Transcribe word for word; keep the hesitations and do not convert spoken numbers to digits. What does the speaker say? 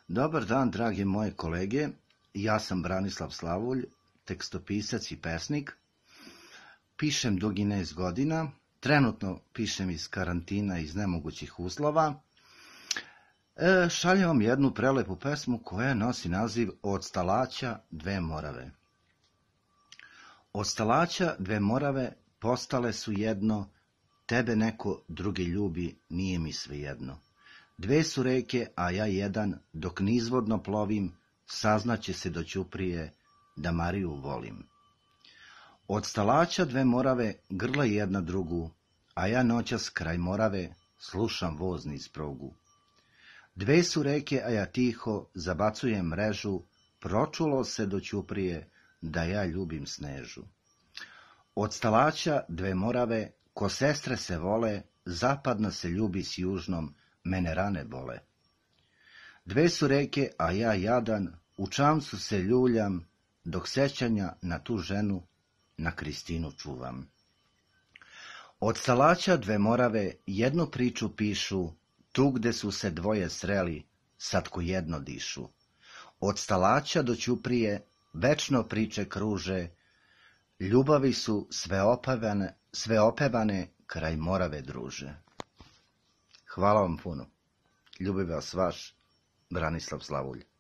Dobar dan, drage moje kolege. Ja sam Branislav Slavulj, tekstopisac i pesnik. Pišem dugi niz godina. Trenutno pišem iz karantina, iz nemogućih uslova. E, šaljem vam jednu prelepu pesmu koja nosi naziv Od stalaća dve morave. Od stalaća dve morave postale su jedno, tebe neko drugi ljubi, nije mi svejedno. Dve su reke, a ja jedan, dok nizvodno plovim, saznaće se do Ćuprije da Mariju volim. Od stalaća dve morave grla jedna drugu, a ja noćas kraj Morave slušam voz niz prugu. Dve su reke, a ja tiho zabacujem mrežu, pročulo se do Ćuprije da ja ljubim Snežu. Od stalaća dve morave, ko sestre se vole, zapadna se ljubi s južnom, mene rane bole. Dve su reke, a ja jadan, u čamcu se ljuljam, dok sećanja na tu ženu, na Kristinu čuvam. Od stalaća dve morave jednu priču pišu, tu gde su se dvoje sreli, sad ko jedno dišu. Od stalaća do Ćuprije večno priče kruže, ljubavi su sve opevane, sve opevane kraj Morave druže. Hvala vam puno. Ljubi vas vaš Branislav Slavulj.